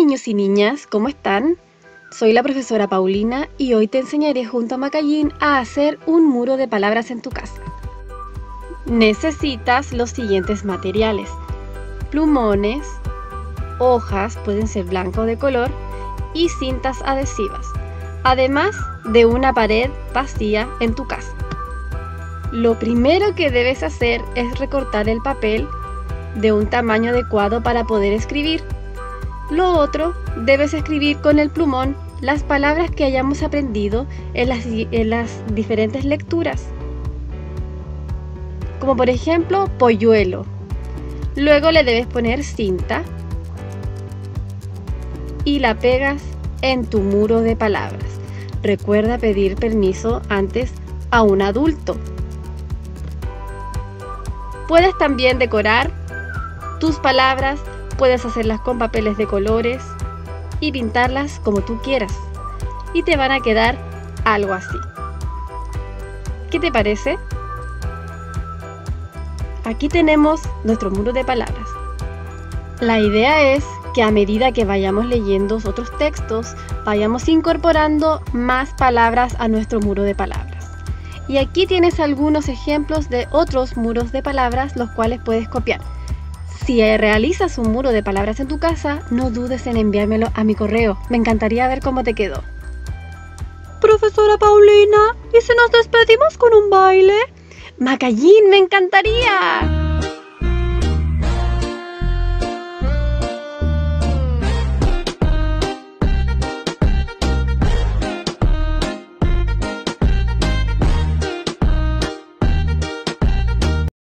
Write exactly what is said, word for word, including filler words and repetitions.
niños y niñas, ¿cómo están? Soy la profesora Paulina y hoy te enseñaré junto a Macallín a hacer un muro de palabras en tu casa. Necesitas los siguientes materiales: plumones, hojas, pueden ser blanco o de color, y cintas adhesivas, además de una pared vacía en tu casa. Lo primero que debes hacer es recortar el papel de un tamaño adecuado para poder escribir. Lo otro, debes escribir con el plumón las palabras que hayamos aprendido en las, en las diferentes lecturas, como por ejemplo polluelo. Luego le debes poner cinta y la pegas en tu muro de palabras. Recuerda pedir permiso antes a un adulto. Puedes también decorar tus palabras, puedes hacerlas con papeles de colores y pintarlas como tú quieras, y te van a quedar algo así. ¿Qué te parece? Aquí tenemos nuestro muro de palabras. La idea es que a medida que vayamos leyendo otros textos, vayamos incorporando más palabras a nuestro muro de palabras. Y aquí tienes algunos ejemplos de otros muros de palabras, los cuales puedes copiar. Si realizas un muro de palabras en tu casa, no dudes en enviármelo a mi correo. Me encantaría ver cómo te quedó. Profesora Paulina, ¿y si nos despedimos con un baile? Macallín, me encantaría.